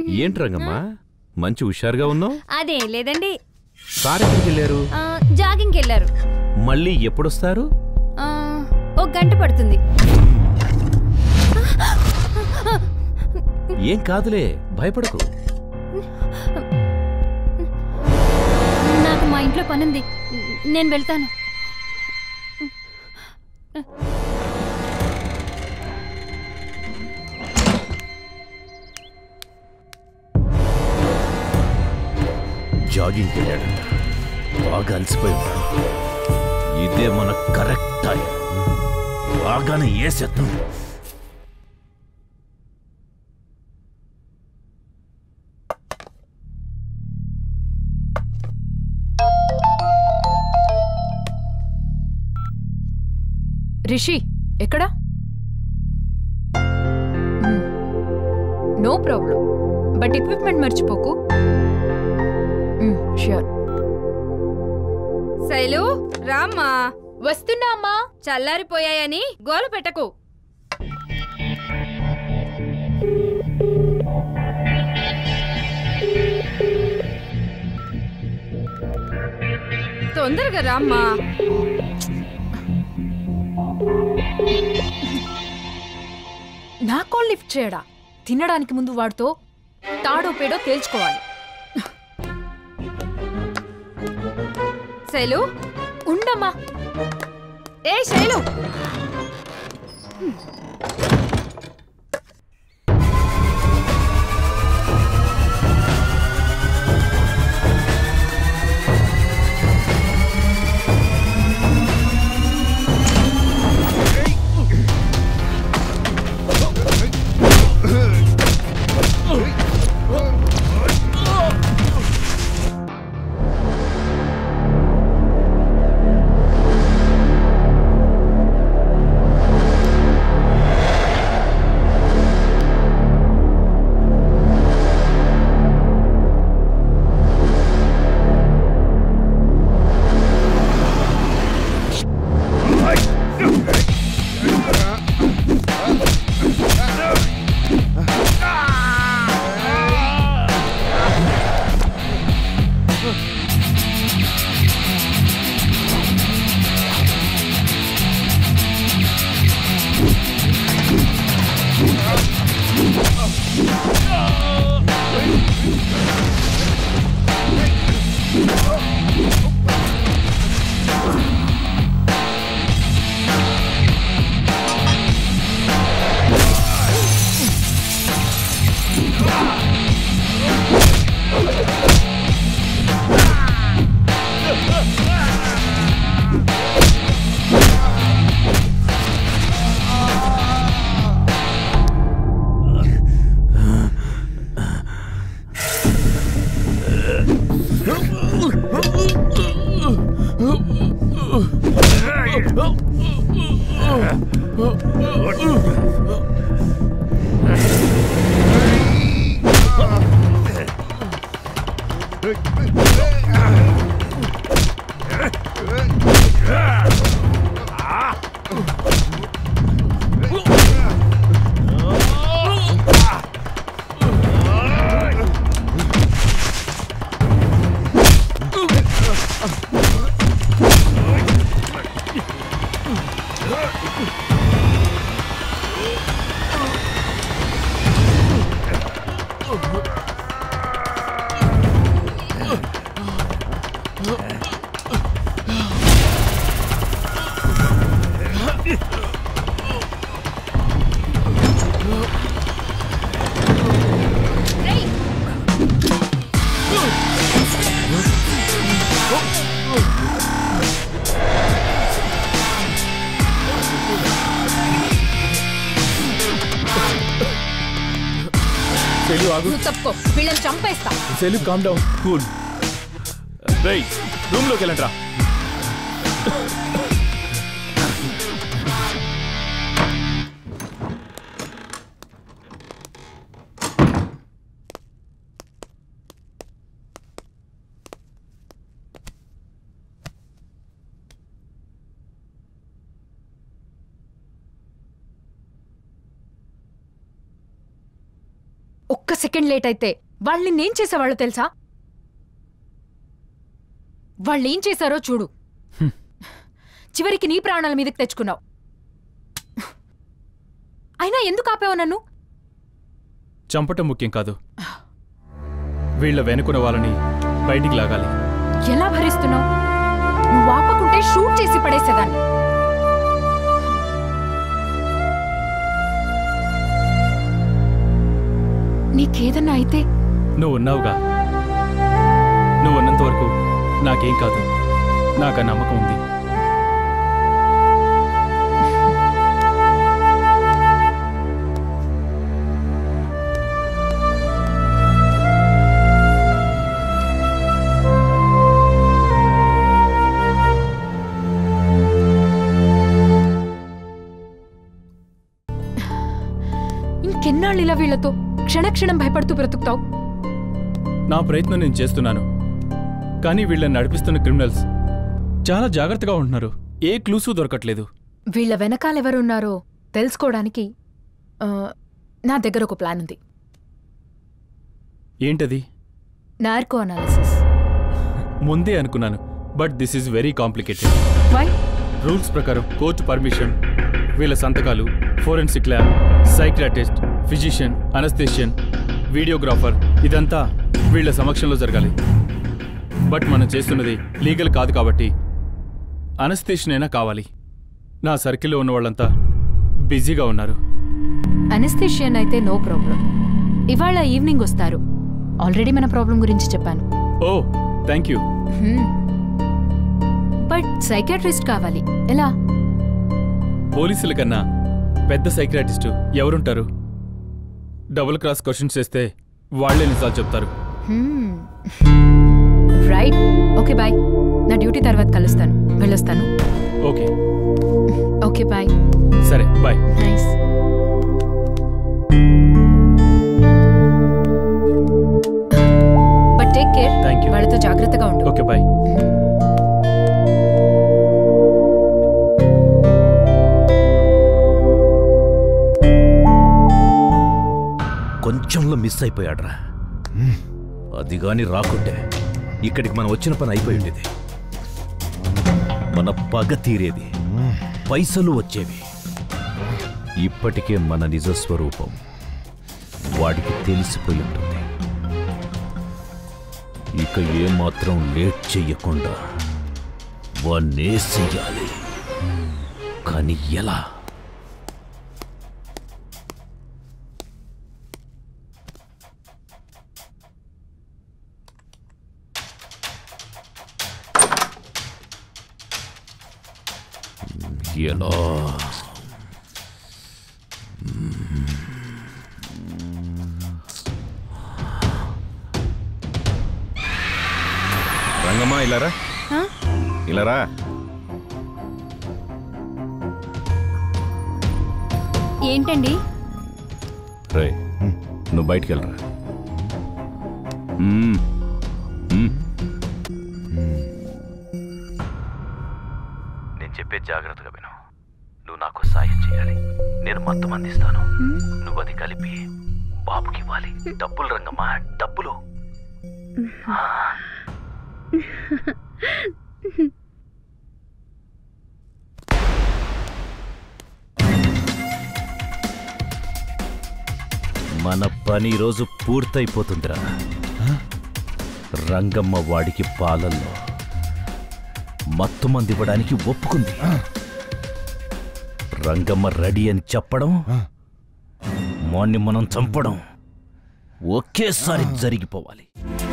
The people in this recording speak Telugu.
ఏంటి రంగమ్మా మంచి హుషారుగా ఉన్నావు? అదే లేదండి. సార్ ఎక్కడికి వెళ్ళారు? జాగింగ్కి వెళ్ళారు. మళ్ళీ ఎప్పుడొస్తారు? ఒక గంట పడుతుంది. ఏం కాదులే, భయపడకు. నాకు మా ఇంట్లో పనుంది, నేను వెళ్తాను. జాగింగ్కి వెళ్ళాడంట, బాగా అలసిపోయి ఉంటాడు. ఇదే మన కరెక్ట్ టైం, బాగానే వేసేద్దాం. రిషి ఎక్కడా? నో ప్రాబ్లం, బట్ ఎక్విప్మెంట్ మర్చిపోకు. ష్యూర్. శైలు రామ్మా. వస్తున్నా అమ్మా. చల్లారిపోయాయని గోల పెట్టకు. తొందరగా రామ్మా. నా కాల్ లిఫ్ట్ చేయడా? తినడానికి ముందు వాడితో తాడో పేడో తేల్చుకోవాలి. శైలు ఉండమ్మా. ఏ శైలు, తప్పుకో, వీళ్ళని చంపేస్తా. Selu calm down, cool. రేయ్, రూమ్ లోకి వెళ్ళండి రా. ఒక్క సెకండ్ లేట్ అయితే వాళ్ళని నేను చేసేవాళ్ళు తెలుసా? వాళ్ళేం చేశారో చూడు. చివరికి నీ ప్రాణాల మీదకి తెచ్చుకున్నావు. అయినా ఎందుకు ఆపావు నన్ను? చంపటం ముఖ్యం కాదు, వీళ్ళ వెనుకున్న వాళ్ళని బయటికి లాగాలి. ఎలా భరిస్తున్నావు? నువ్వు ఆపకుంటే షూట్ చేసి పడేసేదాన్ని. నీకేదన్నా అయితే? నువ్వు ఉన్నావుగా, నువ్వు ఉన్నంత వరకు నాకేం కాదు. నాకు ఆ నమ్మకం ఉంది. ఇంకెన్నాళ్ళిలా వీళ్లతో క్షణక్షణం భయపడుతూ బ్రతుకుతావు? నా ప్రయత్నం నేను చేస్తున్నాను, కానీ వీళ్ళని నడిపిస్తున్న క్రిమినల్స్ చాలా జాగ్రత్తగా ఉంటున్నారు. ఏ క్లూసు దొరకట్లేదు. వీళ్ల వెనకాలెవరున్నారో తెలుసుకోవడానికి నా దగ్గర ఒక ప్లాన్ ఉంది. ఏంటది? Narco analysis. ముందే అనుకున్నాను, but this is very complicated. Why? Rules ప్రకారం కోర్టు పర్మిషన్, వీళ్ళ సంతకాలు, forensic lab, psychiatrist, physician, anaesthetist, videographer, ఇదంతా వీళ్ళ సమక్షంలో జరగాలి. బట్ మనం చేస్తున్నది లీగల్ కాదు కాబట్టి అనస్థేషియన్ అయినా కావాలి. నా సర్కిల్లో ఉన్న వాళ్ళంతా బిజీగా ఉన్నారు. అనస్థేషియన్ అయితే నో ప్రాబ్లం. ఇవాళ ఈవినింగ్ వస్తారు. ఆల్రెడీ మన ప్రాబ్లం గురించి చెప్పాను. Oh thank you. But psychiatrist కావాలి. ఎలా? పోలీసుల కన్నా పెద్ద సైక్రాటిస్టు ఎవరుంటారు? డబుల్ క్రాస్ క్వశ్చన్స్ చేస్తే వాళ్లే నిజాలు చెప్తారు. రైట్. Okay bye. నా డ్యూటీ తర్వాత కలుస్తాను. వెళ్ళొస్తాను. ఓకే. Okay bye. సరే bye. Nice. But take care. Thank you. వాళ్ళతో జాగ్రత్తగా ఉండు. Okay bye. కొంచెంలో మిస్ అయిపోయాడ్రా. అది గాని రాకుంటే ఇక్కడికి మనం వచ్చిన పని అయిపోయి ఉండేది. మన పగ తీరేది, పైసలు వచ్చేవి. ఇప్పటికే మన నిజస్వరూపం వాడికి తెలిసిపోయి ఉంటుంది. ఇక ఏమాత్రం లేట్ చెయ్యకుండా వాణ్ణేసేయాలి. కానీ ఎలా? ఎలా? రంగమ్మా ఇలారా, ఇలారా. ఏంటండి? రే నువ్వు బయటికి వెళ్ళరా. నేను చెప్పే జాగ్రత్తగా విను. నువ్వు నాకు సాయం చేయాలి. నేను మొత్తం అందిస్తాను. నువ్వు అది కలిపి బాబుకి ఇవ్వాలి. డబ్బులు రంగమ్మా, డబ్బులు. మన పని రోజు పూర్తయిపోతుందిరా. రంగమ్మ వాడికి పాలల్లో మత్తు మంది ఇవ్వడానికి ఒప్పుకుంది. రంగమ్మ రెడీ అని చెప్పడం, వాణ్ణి మనం చంపడం ఒకేసారి జరిగిపోవాలి.